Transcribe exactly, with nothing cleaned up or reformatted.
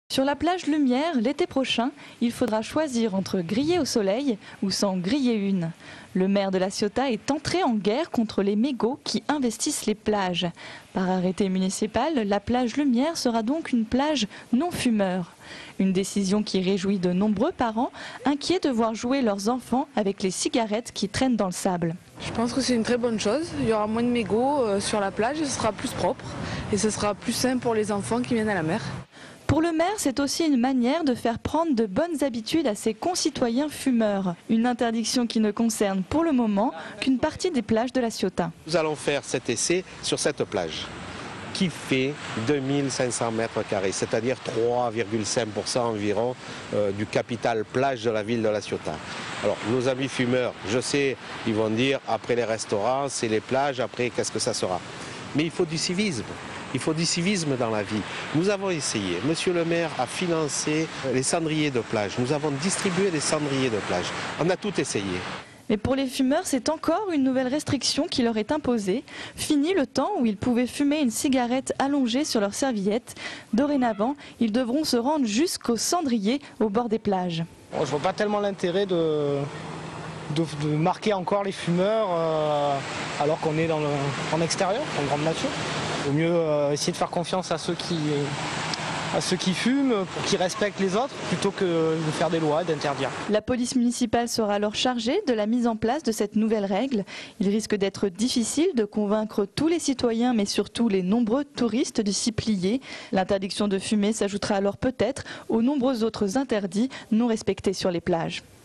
Sur la plage Lumière, l'été prochain, il faudra choisir entre griller au soleil ou s'en griller une. Le maire de La Ciotat est entré en guerre contre les mégots qui investissent les plages. Par arrêté municipal, la plage Lumière sera donc une plage non fumeur. Une décision qui réjouit de nombreux parents, inquiets de voir jouer leurs enfants avec les cigarettes qui traînent dans le sable. Je pense que c'est une très bonne chose. Il y aura moins de mégots sur la plage et ce sera plus propre. Et ce sera plus sain pour les enfants qui viennent à la mer. Pour le maire, c'est aussi une manière de faire prendre de bonnes habitudes à ses concitoyens fumeurs. Une interdiction qui ne concerne pour le moment qu'une partie des plages de La Ciotat. Nous allons faire cet essai sur cette plage qui fait deux mille cinq cents mètres carrés, c'est-à-dire trois virgule cinq pour cent environ euh, du capital plage de la ville de La Ciotat. Alors nos amis fumeurs, je sais, ils vont dire après les restaurants, c'est les plages, après qu'est-ce que ça sera? Mais il faut du civisme. Il faut du civisme dans la vie. Nous avons essayé. Monsieur le maire a financé les cendriers de plage. Nous avons distribué des cendriers de plage. On a tout essayé. Mais pour les fumeurs, c'est encore une nouvelle restriction qui leur est imposée. Fini le temps où ils pouvaient fumer une cigarette allongée sur leur serviette. Dorénavant, ils devront se rendre jusqu'au cendrier au bord des plages. Bon, je ne vois pas tellement l'intérêt de, de, de marquer encore les fumeurs euh, alors qu'on est dans le, en extérieur, en grande nature. Il vaut mieux euh, essayer de faire confiance à ceux qui, à ceux qui fument, pour qu'ils respectent les autres, plutôt que de faire des lois, d'interdire. La police municipale sera alors chargée de la mise en place de cette nouvelle règle. Il risque d'être difficile de convaincre tous les citoyens, mais surtout les nombreux touristes de s'y plier. L'interdiction de fumer s'ajoutera alors peut-être aux nombreux autres interdits non respectés sur les plages.